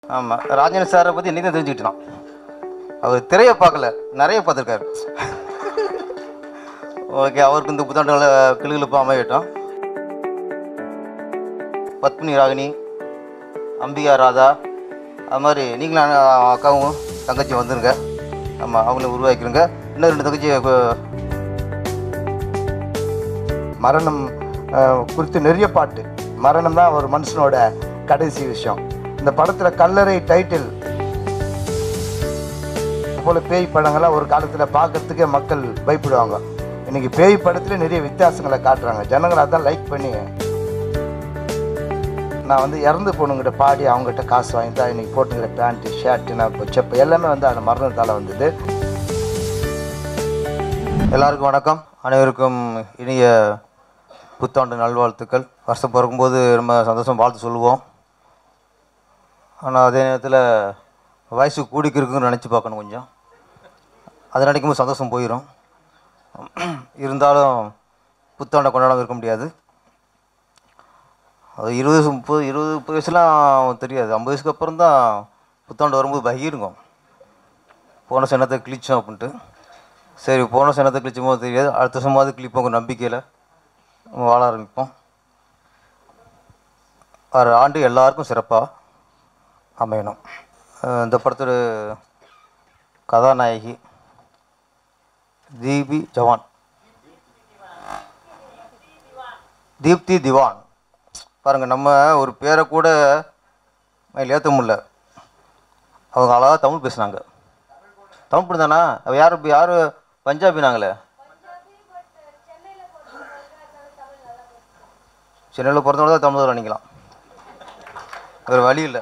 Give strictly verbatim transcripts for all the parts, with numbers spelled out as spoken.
ஆமாம், ராஜேந்திர சாரை பற்றி இன்றைக்கி தான் தெரிஞ்சுக்கிட்டான். அவர் திரையை பார்க்கல, நிறைய பார்த்துருக்காரு. ஓகே, அவருக்கு இந்த புத்தாண்டுகளை கிளுகிழுப்பாக அமையட்டும். பத்மினி ராகினி, அம்பிகா ராதா, அது மாதிரி நீங்களும் அக்காவும் தங்கச்சி வந்துருங்க. ஆமாம், அவங்கள உருவாக்கிடுங்க. இன்னும் ரெண்டு தங்கச்சி மரணம் குறித்து நிறைய பாட்டு. மரணம் தான் ஒரு மனுஷனோட கடைசி விஷயம். இந்த படத்தில் கல்லறை டைட்டில் போல பேய் படங்கள்லாம் ஒரு காலத்தில் பார்க்கறதுக்கே மக்கள் பயப்படுவாங்க. இன்னைக்கு பேய் படத்தில் நிறைய வித்தியாசங்களை காட்டுறாங்க. ஜனங்களை அதான் லைக் பண்ணி நான் வந்து இறந்து போனுங்கிட்ட பாடி அவங்ககிட்ட காசு வாங்கி தான் இன்றைக்கி போட்டுங்கிற பேண்ட்டு ஷர்ட்டு நான் இப்போ செப்ப எல்லாமே வந்து அந்த மரணத்தால் வந்தது. எல்லாருக்கும் வணக்கம். அனைவருக்கும் இனிய புத்தாண்டு நல்வாழ்த்துக்கள். வருஷம் பிறக்கும்போது ரொம்ப சந்தோஷம் வாழ்த்து சொல்லுவோம். ஆனால் அதே நேரத்தில் வயசு கூடிக்கிருக்குன்னு நினச்சி பார்க்கணும். கொஞ்சம் அதை நினைக்கும்போது சந்தோஷம் போயிடும். இருந்தாலும் புத்தாண்டை கொண்டாடாமல் இருக்க முடியாது. அது இருபது முப்பது இருபது முப்பது வயசுலாம் தெரியாது. ஐம்பது வயசுக்கு அப்புறம் தான் புத்தாண்டு வரும்போது பகிருங்க. போன சனத்தை கிழிச்சோம் அப்படின்ட்டு. சரி, போன சனத்தை கிழிச்சும் போது தெரியாது, அடுத்த வருஷமாவது கிழிப்போங்க நம்பிக்கையில் வாழ ஆரம்பிப்போம். ஆறு ஆண்டு எல்லாருக்கும் சிறப்பாக அமையணும். இந்த படத்தோட கதாநாயகி தீபி ஜவான், தீப்தி திவான். பாருங்கள், நம்ம ஒரு பேரை கூட மயில் ஏற்ற முடியல. அவங்க அழகாக தமிழ் பேசுனாங்க. தமிழ் பிடிந்தானா? அவள் யார் யார் பஞ்சாபினாங்களே. சென்னையில் பிறந்தவங்க தான் தமிழ் நினைக்கலாம். வேறு வழி இல்லை.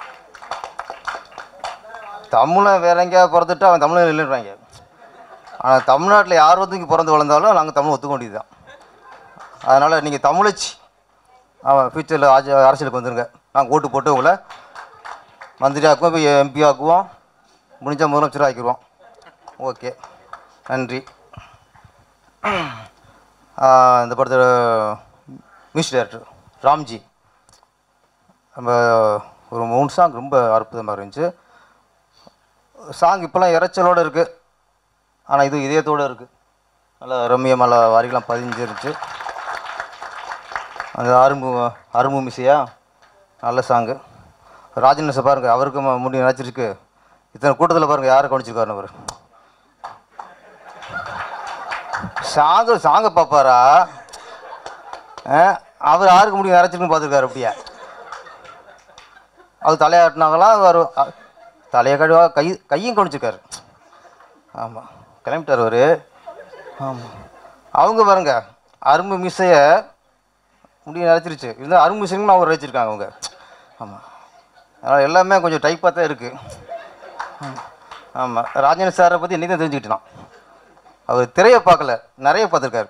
தமிழை வேற எங்கேயாவது பிறந்துட்டு அவன் தமிழ் இல்லைன்றாங்க. ஆனால் தமிழ்நாட்டில் யார் ஒத்துக்கு பிறந்து வளர்ந்தாலும் நாங்கள் தமிழ் ஒத்துக்க வேண்டியது தான். அதனால் நீங்கள் தமிழச்சி அவன் ஃபியூச்சரில் ஆட்சி அரசியலுக்கு வந்துடுங்க. நாங்கள் ஓட்டு போட்டு உங்களை மந்திரி ஆக்குவோம், இப்போ எம்பி ஆக்குவோம், முடிஞ்சால் முதலமைச்சராக ஆக்கிடுவோம். ஓகே, நன்றி. இந்த படத்தோட மியூசிக் டைரக்டர் ராம்ஜி. நம்ம ஒரு மூணு சாங் ரொம்ப அற்புதமாக இருந்துச்சு. சாங் இப்போலாம் இறைச்சலோடு இருக்குது, ஆனால் இது இதயத்தோடு இருக்குது. நல்லா ரம்மியமான வரிகளாம் பதிஞ்சிருச்சு. அந்த அரும்பு அரும்பு மிசையா நல்ல சாங்கு. ராஜேந்திர பாருங்கள், அவருக்கு முடி நினச்சிருக்கு. இத்தனை கூட்டத்தில் பாருங்கள் யாரை கவனிச்சிருக்காருன்னு. அவர் சாங்கு சாங்கை பார்ப்பாரா? அவர் யாருக்கு முடியும் நினச்சிருக்குன்னு பார்த்துருக்காரு. அப்படியா அவர் தலையாட்டினாங்களா? அவர் தலையை கழுவா கை கையும் கவனிச்சிருக்காரு. ஆமாம், கிளம்பிட்டார் அவர். ஆமாம், அவங்க பாருங்க அரும்பு மிசையை முடிய நினச்சிருச்சு. இருந்தால் அரும்பு மிசைன்னு அவங்க நினச்சிருக்காங்க அவங்க. ஆமாம், அதனால் எல்லாமே கொஞ்சம் டைப்பாக தான் இருக்குது. ஆமாம், ராஜேந்திர சாரை பற்றி இன்றைக்கி தான் தெரிஞ்சுக்கிட்டான். அவர் திரையை பார்க்கல, நிறைய பார்த்துருக்காரு.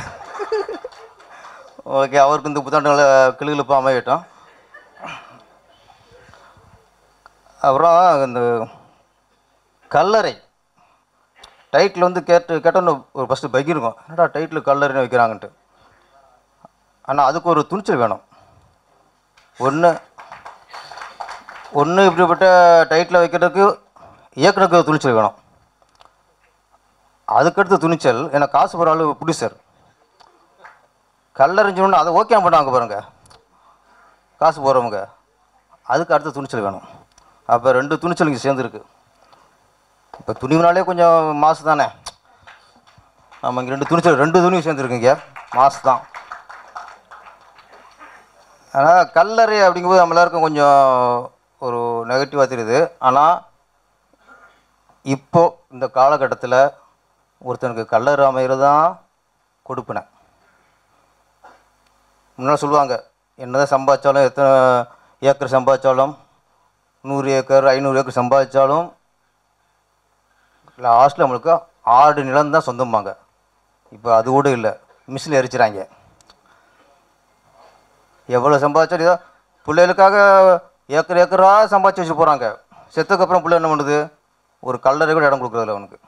ஓகே, அவருக்கு இந்த புத்தாண்டுகளை கிளுகிழுப்பாக அமையட்டும். அப்புறம் இந்த கல்லறை டைட்டில் வந்து கேட்டு கேட்டோன்னு ஒரு ஃபஸ்ட்டு பகிருக்கும், என்னடா டைட்டில் கல்லறைன்னு வைக்கிறாங்கன்ட்டு. ஆனால் அதுக்கு ஒரு துணிச்சல் வேணும். ஒன்று ஒன்று இப்படிப்பட்ட டைட்டில் வைக்கிறதுக்கு இயக்குனருக்கு துணிச்சல் வேணும். அதுக்கடுத்து துணிச்சல், ஏன்னா காசு போகிற ஆள் ப்ரொடியூசர். கல்லறைன்னு சொன்னோன்னு அதை ஓகே பண்ணாங்க பாருங்க காசு போகிறவங்க. அதுக்கு அடுத்த துணிச்சல் வேணும். அப்போ ரெண்டு துணிச்சல் இங்கே சேர்ந்துருக்கு. இப்போ துணிவுனாலே கொஞ்சம் மாசு தானே. நம்ம இங்கே ரெண்டு துணிச்சல் ரெண்டு துணிவு சேர்ந்துருக்குங்க, மாசு தான். ஆனால் கல்லறை அப்படிங்கும்போது நம்ம எல்லாருக்கும் கொஞ்சம் ஒரு நெகட்டிவாக தெரியுது. ஆனால் இப்போது இந்த காலகட்டத்தில் ஒருத்தனுக்கு கல்லறை அமைகிறது தான் கொடுப்பினை. முன்னால் சொல்லுவாங்க, என்னதான் சம்பாதிச்சாலும், எத்தனை ஏக்கர் சம்பாதிச்சாலும், நூறு ஏக்கர் ஐநூறு ஏக்கர் சம்பாதிச்சாலும் லாஸ்ட்டில் நம்மளுக்கு ஆறு நிலம் தான் சொந்தம்பாங்க. இப்போ அது கூட இல்லை, மிஷினில் எரிச்சிறாங்க. எவ்வளோ சம்பாதிச்சாலும் ஏதோ பிள்ளைகளுக்காக ஏக்கர் ஏக்கராக சம்பாதிச்சு வச்சுட்டு போகிறாங்க. செத்துக்கப்புறம் பிள்ளை என்ன பண்ணுது? ஒரு கல்லறை கூட இடம் கொடுக்குறதில்ல அவனுக்கு.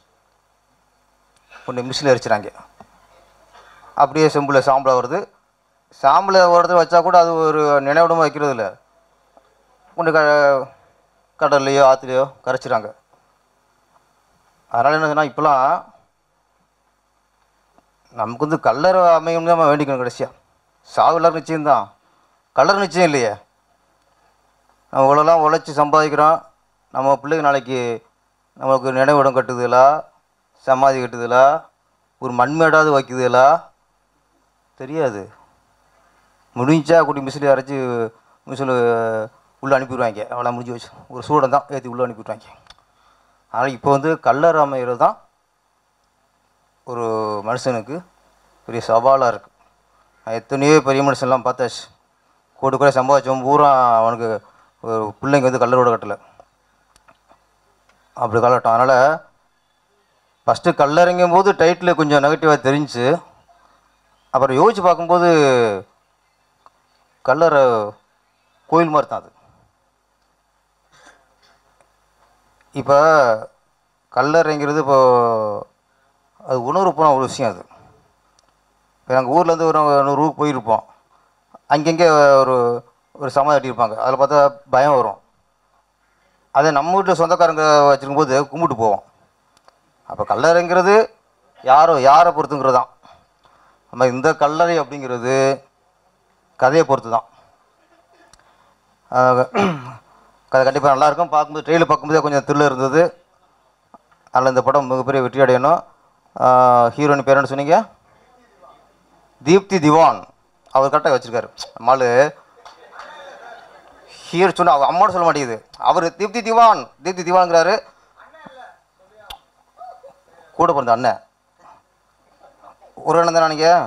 ஒன்று மிஷினில் எரிச்சிறாங்க. அப்படியே செம்பில் சாம்பலாக வருது. சாம்பலை ஒரு இடத்துல வச்சா கூட அது ஒரு நினைவிடமாக வைக்கிறது இல்லை. கொண்டு க கடல்லையோ ஆற்றுலையோ கரைச்சிறாங்க. அதனால் என்ன சொன்னால் இப்போலாம் நமக்கு வந்து கல்லறை அமையும் தான் வேண்டிக்கணும். கடைசியாக சாவு எல்லாரும் நிச்சயம்தான், கல்லறை நிச்சயம் இல்லையே. நம்ம இவ்வளோலாம் உழைச்சி சம்பாதிக்கிறோம், நம்ம பிள்ளைங்க நாளைக்கு நம்மளுக்கு நினைவிடம் கட்டுதுலா, சமாதி கட்டுதுலா, ஒரு மண்மேடாவது வைக்குதுலா தெரியாது. முடிஞ்சா கூட்டி மிசில் அரைச்சி மிசில் உள்ளே அனுப்பிடுவாங்க. அவ்வளோ முடிஞ்சு வச்சு ஒரு சூடம் தான் ஏற்றி உள்ளே அனுப்பிவிட்றாங்க. ஆனால் இப்போ வந்து கல்லறை அமைகிறது தான் ஒரு மனுஷனுக்கு பெரிய சவாலாக இருக்குது. எத்தனையோ பெரிய மனுஷன்லாம் பார்த்தாச்சு, கோடி கூட சம்பாதிச்சவன் பூரா அவனுக்கு ஒரு பிள்ளைங்க வந்து கல்லரோட கட்டலை, அப்படி காலகட்டம். அதனால் ஃபஸ்ட்டு கல்லறைங்கும் போது டைட்டில் கொஞ்சம் நெகட்டிவாக தெரிஞ்சு, அப்புறம் யோசித்து பார்க்கும்போது கல்லறை கோயில் மாதிரி தான் அது. இப்போ கல்லறைங்கிறது இப்போது அது உணர்வுப்பூர்வ ஒரு விஷயம். அது இப்போ எங்கள் ஊர்லேருந்து ஒரு நூறு ஊருக்கு போயிருப்போம், அங்கங்கே ஒரு ஒரு சமாதி கட்டியிருப்பாங்க, அதில் பார்த்தா பயம் வரும். அதை நம்ம வீட்டில் சொந்தக்காரங்க வச்சுருக்கும் போது கும்பிட்டு போவோம். அப்போ கல்லறைங்கிறது யாரோ யாரை பொறுத்துங்கிறது தான். நம்ம இந்த கல்லறை அப்படிங்கிறது கதையை பொறுத்து தான். கதை கண்டிப்பாக நல்லாயிருக்கும். பார்க்கும்போது ட்ரெயிலில் பார்க்கும்போதே கொஞ்சம் த்ரில் இருந்தது. அதில் இந்த படம் மிகப்பெரிய வெற்றி அடையணும். ஹீரோயின் பேர் என்ன சொன்னீங்க? தீப்தி திவான். அவர் கரெக்டாக வச்சுருக்காரு. நம்மளு ஹீரோ சொன்ன அவர் அம்மாவோட சொல்ல மாட்டேங்குது, அவர் தீப்தி திவான் தீப்தி திவான்ங்கிறாரு. கூட பிறந்த அண்ணன் ஒரு அண்ணன் தானே நீங்கள்?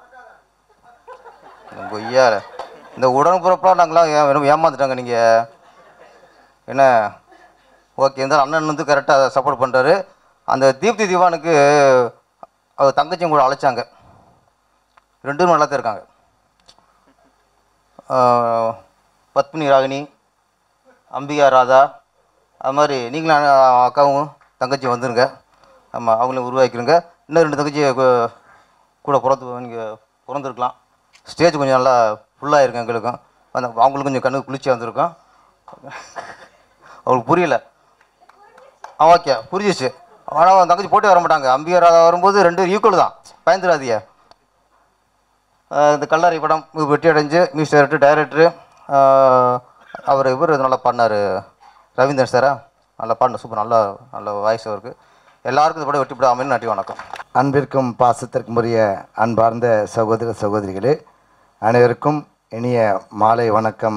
கொய்யா இந்த உடன்பிறப்பாக நாங்களாம் ஏன் ஏமாந்துட்டாங்க நீங்கள் என்ன? ஓகே, இருந்தாலும் அண்ணன் வந்து கரெக்டாக சப்போர்ட் பண்ணுறாரு. அந்த தீப்தி திவானுக்கு அவர் தங்கச்சியும் கூட அழைச்சாங்க, ரெண்டும் நல்லா தான் இருக்காங்க. பத்மினி ராகினி, அம்பிகா ராதா, அது மாதிரி நீங்களும் அக்காவும் தங்கச்சியும் வந்துருங்க. ஆமாம், அவங்களையும் உருவாக்கிடுங்க. இன்னும் ரெண்டு தங்கச்சி கூட பிறந்து நீங்கள் பிறந்திருக்கலாம். ஸ்டேஜ் கொஞ்சம் நல்லா ஃபுல்லாக இருக்கும் எங்களுக்கும், அந்த அவங்களுக்கும் கொஞ்சம் கண்ணுக்கு குளிர்ச்சியாக வந்திருக்கும். அவங்களுக்கு புரியல. ஆ ஓகே புரிஞ்சிச்சு. ஆனால் தங்கச்சி போட்டே வர மாட்டாங்க. அம்பிகா ராதா வரும்போது ரெண்டு ஈக்குவல் தான், பயந்துடாதிய. இந்த கல்லறை படம் வெற்றி அடைஞ்சு மியூசிக் டைரக்டர் டைரக்டரு அவர் இவர் நல்லா பாடினார், ரவீந்திரன் சாரா நல்லா பாடின, சூப்பர், நல்லா நல்ல வாய்ஸ் அவருக்கு. எல்லாருக்கும் இந்த படம் வெற்றி படம் அமைன்னு. நன்றி, வணக்கம். அன்பிற்கும் பாசத்திற்கும் உரிய அன்பார்ந்த சகோதர சகோதரிகளே, அனைவருக்கும் இனிய மாலை வணக்கம்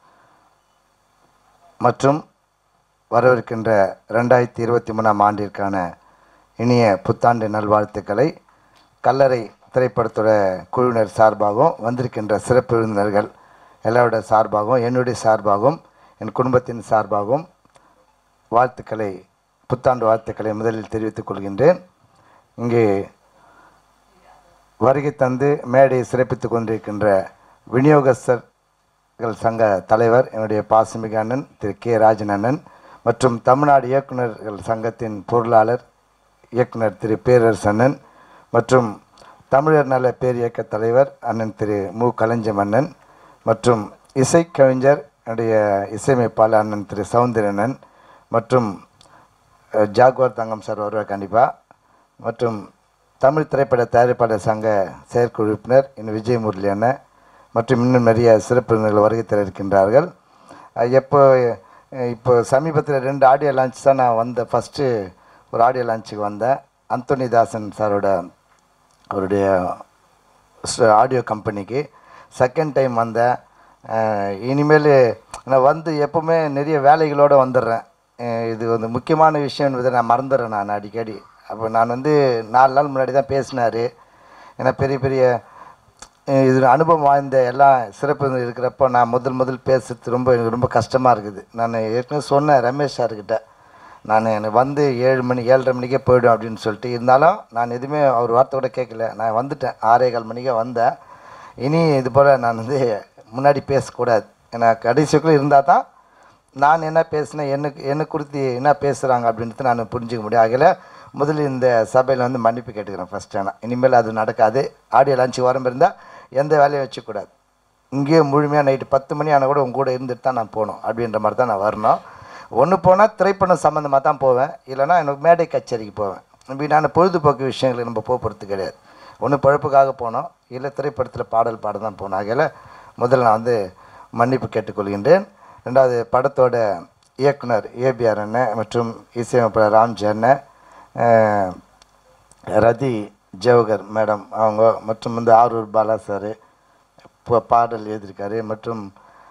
மற்றும் வரவிருக்கின்ற ரெண்டாயிரத்தி இருபத்தி மூணாம் ஆண்டிற்கான இனிய புத்தாண்டு நல்வாழ்த்துக்களை கல்லறை திரைப்படத்தோட குழுவினர் சார்பாகவும் வந்திருக்கின்ற சிறப்பு விருந்தினர்கள் எல்லாரோட சார்பாகவும் என்னுடைய சார்பாகவும் என் குடும்பத்தின் சார்பாகவும் வாழ்த்துக்களை, புத்தாண்டு வாழ்த்துக்களை முதலில் தெரிவித்துக் கொள்கின்றேன். இங்கே வருகை தந்து மேடையை சிறப்பித்துக் கொண்டிருக்கின்ற விநியோகஸ்தர்கள் சங்க தலைவர் என்னுடைய பாசமிகு அண்ணன் திரு கே ராஜன் அண்ணன் மற்றும் தமிழ்நாடு இயக்குநர்கள் சங்கத்தின் பொருளாளர் இயக்குனர் திரு பேரரசு அண்ணன் மற்றும் தமிழர் நல பேரியக்க தலைவர் அண்ணன் திரு மு களஞ்சியம் அண்ணன் மற்றும் இசைக்கவிஞர் என்னுடைய இசையமைப்பாளர் அண்ணன் திரு சௌந்தரண்ணன் மற்றும் ஜாகுவார் தங்கம் சார் வருவார் கண்டிப்பாக, மற்றும் தமிழ் திரைப்பட தயாரிப்பாளர் சங்க செயற்குழு உறுப்பினர் இன்னும் விஜய் முரளி அண்ணன் மற்றும் இன்னும் நிறைய சிறப்பு விருந்தினர்கள் வருகை தர இருக்கின்றார்கள். எப்போ இப்போ சமீபத்தில் ரெண்டு ஆடியோ லான்ச் தான் நான் வந்தேன். ஃபஸ்ட்டு ஒரு ஆடியோ லான்ச்சுக்கு வந்தேன், அந்தோனிதாசன் சாரோட அவருடைய ஆடியோ கம்பெனிக்கு. செகண்ட் டைம் வந்தேன். இனிமேல் நான் வந்து எப்போவுமே நிறைய வேலைகளோடு வந்துடுறேன். இது வந்து முக்கியமான விஷயம் என்பதை நான் மறந்துடுறேன் நான் அடிக்கடி. அப்போ நான் வந்து நாலு நாள் முன்னாடி தான் பேசினார். ஏன்னா பெரிய பெரிய இது அனுபவம் வாய்ந்த எல்லாம் சிறப்பு இருக்கிறப்போ நான் முதல் முதல் பேசுறது ரொம்ப எனக்கு ரொம்ப கஷ்டமாக இருக்குது. நான் ஏற்கனவே சொன்னேன் ரமேஷ் சார்கிட்ட, நான் எனக்கு வந்து ஏழு மணி ஏழரை மணிக்கே போய்டும் அப்படின்னு சொல்லிட்டு. இருந்தாலும் நான் எதுவுமே அவர் வார்த்தை கூட கேட்கல. நான் வந்துட்டேன், ஆறே கால் மணிக்கே வந்தேன். இனி இது போல் நான் வந்து முன்னாடி பேசக்கூடாது. ஏன்னா கடைசிக்குள்ளே இருந்தால் தான் நான் என்ன பேசினேன், எனக்கு என்னை குறித்து என்ன பேசுகிறாங்க அப்படின்றது நான் புரிஞ்சிக்க முடியும். ஆகல முதலில் இந்த சபையில் வந்து மன்னிப்பு கேட்டுக்கிறேன் ஃபஸ்ட்டு. ஆனால் இனிமேல் அது நடக்காது. ஆடியோ லான்ச்சு வரம் இருந்தால் எந்த வேலையும் வச்சுக்கூடாது. இங்கேயே முழுமையாக நைட்டு பத்து மணி ஆனால் கூட உங்க கூட இருந்துட்டு தான் நான் போகணும் அப்படின்ற மாதிரி தான் நான் வரணும். ஒன்று போனால் திரைப்படம் சம்மந்தமாக தான் போவேன், இல்லைனா எனக்கு மேடை கச்சேரிக்கு போவேன். வீணான பொழுதுபோக்கு விஷயங்களுக்கு நம்ம போகிறது கிடையாது. ஒன்று பழப்புக்காக போனோம், இல்லை திரைப்படத்தில் பாடல் பாட தான் போனோம். ஆகையில் முதல்ல நான் வந்து மன்னிப்பு கேட்டுக்கொள்கின்றேன். ரெண்டாவது படத்தோட இயக்குனர் ஏபிஆர் அண்ணன் மற்றும் இசையமைப்பாளர் ராம்ஜி அண்ணன், ரதி ஜவஹர் மேடம் அவங்க, மற்றும் வந்து ஆரூர் பாலா சார் இப்போ பாடல் எழுதியிருக்காரு, மற்றும்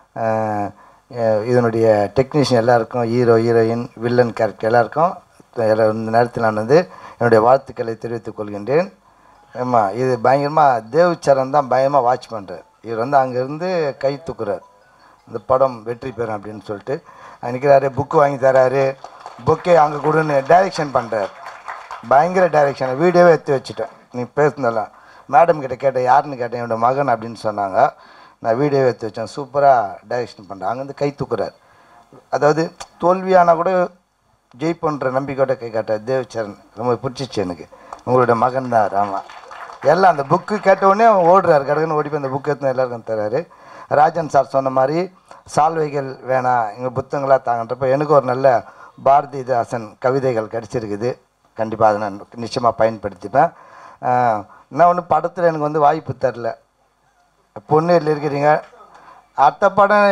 இதனுடைய டெக்னீஷியன் எல்லாருக்கும், ஹீரோ ஹீரோயின் வில்லன் கேரக்டர் எல்லாருக்கும் இந்த நேரத்தில் நான் வந்து என்னுடைய வாழ்த்துக்களை தெரிவித்துக் கொள்கின்றேன். ஆமாம், இது பயங்கரமாக தேவ்சரண் தான் பயமாக வாட்ச் பண்ணுறார். இவர் வந்து அங்கேருந்து கை தூக்குறார், இந்த படம் வெற்றி பெறும் அப்படின்னு சொல்லிட்டு நிற்கிறாரு. புக்கு வாங்கி தராரு, புக்கே அங்கே கொடுன்னு டைரெக்ஷன் பண்ணுறார். பயங்கர டைரெக்ஷன். வீடியோவே எடுத்து வச்சுட்டேன். நீ பேசுனதெல்லாம் மேடம் கிட்ட கேட்டேன், யாருன்னு கேட்டேன், என்னோடய மகன் அப்படின்னு சொன்னாங்க. நான் வீடியோவே எடுத்து வச்சேன். சூப்பராக டைரெக்ஷன் பண்ணுறேன். அங்கேருந்து கை தூக்குறார். அதாவது தோல்வியானால் கூட ஜெயிப்புன்ற நம்பிக்கையோட கை காட்டார் தேவ்சரண். ரொம்ப பிடிச்சிச்சு எனக்கு. உங்களோட மகன் தான். ஆமாம், எல்லாம் அந்த புக்கு கேட்டவுடனே அவன் ஓடுறாரு, கடற்கன்னு ஓடி போய் அந்த புக்கு எடுத்து எல்லாருக்கும் தர்றாரு. ராஜன் சார் சொன்ன மாதிரி சால்வைகள் வேணாம், எங்கள் புத்தகங்களாக தாங்கன்றப்ப எனக்கு ஒரு நல்ல பாரதிதாசன் கவிதைகள் கிடச்சிருக்குது. கண்டிப்பாக அதை நான் நிச்சயமாக பயன்படுத்திப்பேன். இன்னும் ஒன்று, படத்தில் எனக்கு வந்து வாய்ப்பு தரல. பொன்னேரில் இருக்கிறீங்க, அடுத்த படம்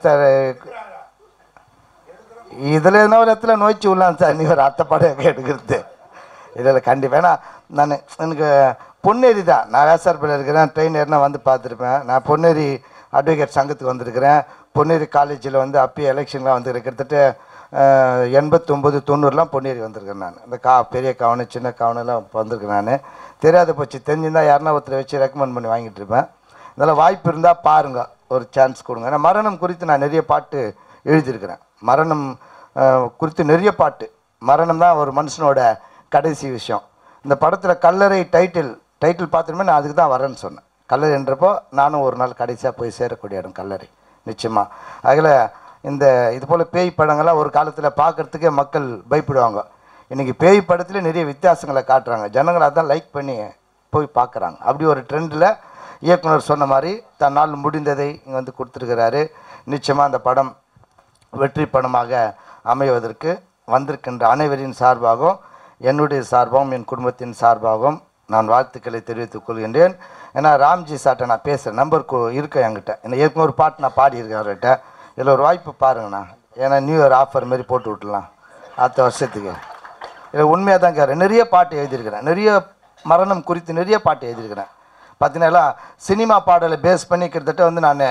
இதில் என்ன ஒரு இடத்துல நோய்ச்சி விடலாம் சார், நீ ஒரு அத்தை படம் எடுக்கிறது இல்லை இல்லை கண்டிப்பாக. ஏன்னா நான் எனக்கு பொன்னேரி தான், நான் வேசார்பில் இருக்கிறேன், ட்ரெயின் ஏறினா வந்து பார்த்துருப்பேன். நான் பொன்னேரி அட்வொகேட் சங்கத்துக்கு வந்திருக்கிறேன். பொன்னேரி காலேஜில் வந்து அப்பயே எலெக்ஷன்லாம் வந்துருக்கேன். கிட்டத்தட்ட எண்பத்தொம்பது தொண்ணூறுலாம் பொன்னேரி வந்திருக்கேன் நான். இந்த கா பெரிய கவனம் சின்ன கவனம்லாம் வந்திருக்கேன் நான். தெரியாத போச்சு, தெரிஞ்சிருந்தால் யாருன்னா ஒருத்தரை வச்சு ரெக்கமெண்ட் பண்ணி வாங்கிட்டு இருப்பேன். இதெல்லாம் வாய்ப்பு இருந்தால் பாருங்கள், ஒரு சான்ஸ் கொடுங்க. ஏன்னா மரணம் குறித்து நான் நிறைய பாட்டு எழுதியிருக்கிறேன். மரணம் குறித்து நிறைய பாட்டு. மரணம் தான் ஒரு மனுஷனோட கடைசி விஷயம். இந்த படத்தில் கல்லறை டைட்டில் டைட்டில் பார்த்துருமே நான் அதுக்கு தான் வரேன்னு சொன்னேன். கல்லறை என்றப்போ நானும் ஒரு நாள் கடைசியாக போய் சேரக்கூடிய இடம் கல்லறை நிச்சயமாக. அதில் இந்த இது போல் பேய் படங்கள்லாம் ஒரு காலத்தில் பார்க்குறதுக்கே மக்கள் பயப்படுவாங்க. இன்றைக்கி பேய் படத்தில் நிறைய வித்தியாசங்களை காட்டுறாங்க. ஜனங்கள் அதான் லைக் பண்ணி போய் பார்க்குறாங்க. அப்படி ஒரு ட்ரெண்டில் இயக்குனர் சொன்ன மாதிரி தன்னால் முடிந்ததை இங்கே வந்து கொடுத்துருக்கிறாரு. நிச்சயமாக அந்த படம் வெற்றி படமாக அமைவதற்கு வந்திருக்கின்ற அனைவரின் சார்பாகவும் என்னுடைய சார்பாகவும் என் குடும்பத்தின் சார்பாகவும் நான் வாழ்த்துக்களை தெரிவித்துக் கொள்கின்றேன். ஏன்னா ராம்ஜி சார்ட்ட நான் பேசுகிறேன், நம்பர் இருக்கேன் என்கிட்ட. என்ன ஏற்கனவே ஒரு பாட்டு நான் பாடியிருக்கேன் அவர்கிட்ட. இதில் ஒரு வாய்ப்பு பாருங்கண்ணா, ஏன்னா நியூ இயர் ஆஃபர் மாரி போட்டு விட்டுலாம் அடுத்த வருஷத்துக்கு. இதில் உண்மையாக தான் கேட்குறேன். நிறைய பாட்டு எழுதியிருக்கிறேன், நிறைய மரணம் குறித்து நிறைய பாட்டு எழுதியிருக்கிறேன். பார்த்தீங்கன்னா சினிமா பாடலை பேஸ் பண்ணி கிட்டத்தட்ட வந்து நான்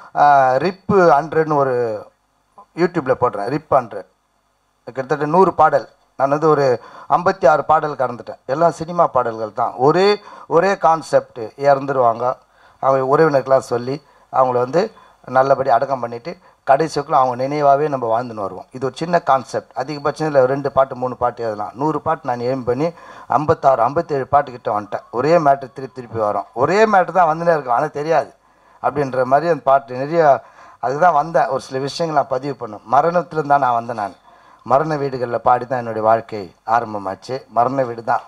ரிப்பு ஹண்ட்ரட்னு ஒரு யூடியூப்பில் போடுறேன். ரிப் ஹண்ட்ரட் கிட்டத்தட்ட நூறு பாடல். நான் வந்து ஒரு ஐம்பத்தி ஆறு பாடல் கடந்துட்டேன். எல்லாம் சினிமா பாடல்கள் தான். ஒரே ஒரே கான்செப்ட், இறந்துருவாங்க, அவங்க உறவினர்களாக சொல்லி அவங்கள வந்து நல்லபடி அடக்கம் பண்ணிவிட்டு கடைசிக்குள்ள அவங்க நினைவாகவே நம்ம வாழ்ந்துன்னு வருவோம். இது ஒரு சின்ன கான்செப்ட். அதிகபட்சம் இல்லை ரெண்டு பாட்டு மூணு பாட்டு எழுதலாம். நூறு பாட்டு நான் எய்ம் பண்ணி ஐம்பத்தாறு ஐம்பத்தேழு பாட்டுக்கிட்ட வந்துட்டேன். ஒரே மேட்ரு திருப்பி திருப்பி வரும். ஒரே மேட்ரு தான் வந்துனே இருக்கும், ஆனால் தெரியாது அப்படின்ற மாதிரி அந்த பாட்டு நிறைய. அதுதான் வந்தேன், ஒரு சில விஷயங்கள் நான் பதிவு பண்ணும். மரணத்துலேருந்து தான் நான் வந்தேன். நான் மரண வீடுகளில் பாடி தான் என்னுடைய வாழ்க்கை ஆரம்பமாச்சு. மரண வீடு தான்.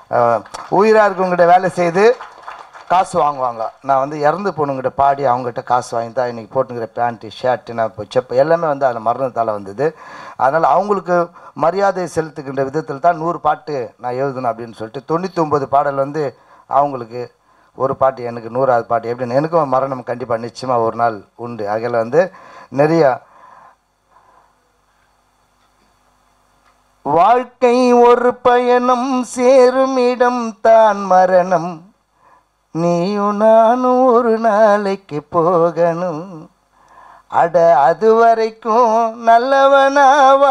உயிராக இருக்கவங்ககிட்ட வேலை செய்து காசு வாங்குவாங்க. நான் வந்து இறந்து போனவங்ககிட்ட பாடி அவங்ககிட்ட காசு வாங்கி தான் இன்றைக்கி போட்டுங்கிற பேண்ட்டு ஷர்ட்டு நான் இப்போ செப்ப எல்லாமே வந்து அதில் மரணத்தால் வந்தது. அதனால் அவங்களுக்கு மரியாதை செலுத்துக்கின்ற விதத்தில் தான் நூறு பாட்டு நான் எழுதணும் அப்படின்னு சொல்லிட்டு தொண்ணூற்றி ஒம்பது பாடல் வந்து அவங்களுக்கு, ஒரு பாட்டு எனக்கு, நூறாவது பாட்டு எப்படின்னு. எனக்கும் மரணம் கண்டிப்பாக நிச்சயமாக ஒரு நாள் உண்டு. அதில் வந்து நிறைய வாழ்க்கை ஒரு பயணம், சேரும் இடம் தான் மரணம், நீயும் நானும் ஒரு நாளைக்கு போகணும், அட அது வரைக்கும் நல்லவனா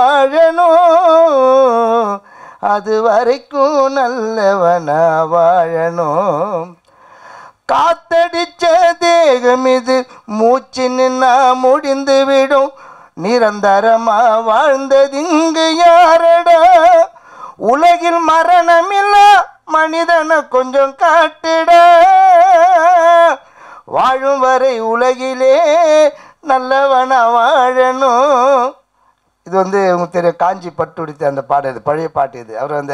வாழணும், அது வரைக்கும் நல்லவனா வாழணும், காத்தடிச்ச தேகம் இது மூச்சு நின்னா முடிந்து விடும், நிரந்தரமா வாழ்ந்ததிங்கு யாரடா, உலகில் மரணமில்லா மனிதனை கொஞ்சம் காட்டுடா, வாழும் வரை உலகிலே நல்லவனா வாழணும். இது வந்து உங்களுக்கு தெரியும், காஞ்சி பட்டுடித்த அந்த பாட்டு, இது பழைய பாட்டு. இது அவர் வந்து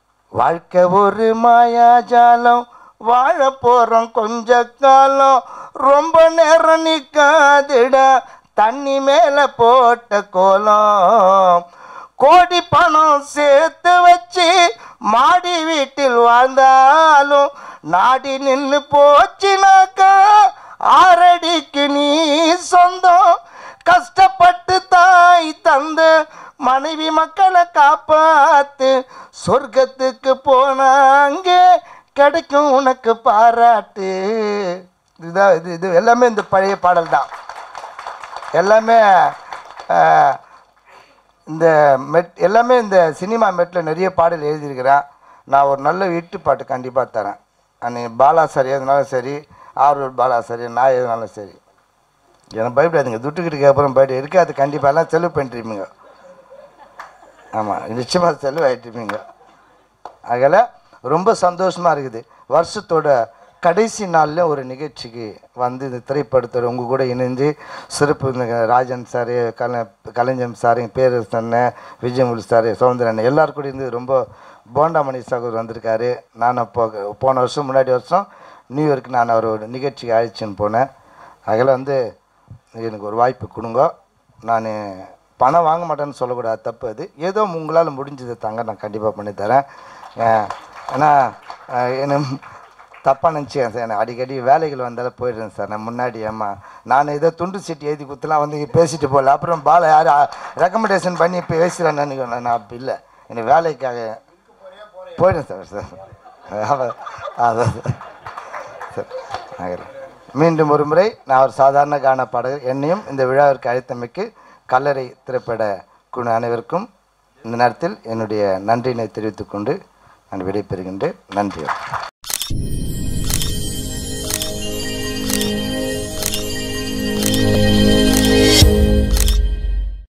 வாழ்க்கை ஒரு மாயாஜாலம், வாழ போகிறோம் கொஞ்ச காலம், ரொம்ப நேரம் நிற்காதுடா தண்ணி மேலே போட்ட கோலம். கோடி பணம் சேர்த்து வச்சு மாடி வீட்டில் வாழ்ந்தாலும் நாடி நின்று போச்சுனாக்கா ஆறடிக்கு நீ சொந்தம். கஷ்டப்பட்டு தாய் தந்த மனைவி மக்களை காப்பாத்து சொர்க்கத்துக்கு போனாங்க கிடைக்கும் உனக்கு பாராட்டு. இதுதான் இது இது எல்லாமே இந்த பழைய பாடல் தான். எல்லாமே இந்த மெட் எல்லாமே இந்த சினிமா மெட்டில் நிறைய பாடல் எழுதியிருக்கிறேன். நான் ஒரு நல்ல வீட்டு பாட்டு கண்டிப்பாக தரேன். அன்றைக்கி பாலா சார் எதுனாலும் சரி, ஆர்வல் பாலா சரி, நான் எதுனாலும் சரி, எனக்கு பயப்படாதுங்க. துட்டுக்கிட்டுக்கு அப்புறம் பயப்பட இருக்காது. கண்டிப்பாக எல்லாம் செலவு பண்ணிட்டுருப்பீங்க. ஆமாம், நிச்சயமாக செலவு ஆகிட்டுருப்பீங்க. அதில் ரொம்ப சந்தோஷமாக இருக்குது. வருஷத்தோட கடைசி நாளில் ஒரு நிகழ்ச்சிக்கு வந்து இந்த திரைப்படத்தோட உங்கள் கூட இணைஞ்சு சிறப்பு ராஜன் சார், கல கலைஞம் சார், பேர் அண்ணன், விஜயமுல் சார், சௌந்தரன் எல்லாரும் கூட இருந்து ரொம்ப போண்டாமணி சாகர் வந்திருக்காரு. நான் போ போன வருஷம் முன்னாடி வருஷம் நியூயார்க்கு நான் அவர் ஒரு நிகழ்ச்சிக்கு அழைச்சின்னு போனேன். அதில் வந்து எனக்கு ஒரு வாய்ப்பு கொடுங்க. நான் பணம் வாங்க மாட்டேன்னு சொல்லக்கூடாது, தப்பு அது. ஏதோ உங்களால் முடிஞ்சது தாங்க, நான் கண்டிப்பாக பண்ணித்தரேன். ஏன்னா என்ன தப்பாக நினச்சிக்கேன் சார், எனக்கு அடிக்கடி வேலைகள் வந்தாலும் போயிடுறேன் சார். நான் முன்னாடி ஏம்மா நான் ஏதோ துண்டு சீட்டு எழுதி கொடுத்துலாம் வந்து பேசிட்டு போகல. அப்புறம் பாலை யாரும் ரெக்கமெண்டேஷன் பண்ணி இப்போ பேசுகிறேன்னு நினைக்கிறேன். நான் அப்படி இல்லை, எனக்கு வேலைக்காக போயிடுறேன் சார். சார் அதான் சார். மீண்டும் ஒரு முறை நான் ஒரு சாதாரண கான பாடகர். என்னையும் இந்த விழாவிற்கு அழைத்தமைக்கு கல்லறை திரைப்பட குழு அனைவருக்கும் இந்த நேரத்தில் என்னுடைய நன்றியினை தெரிவித்துக்கொண்டு நான் விடைபெறுகின்றேன். நன்றி.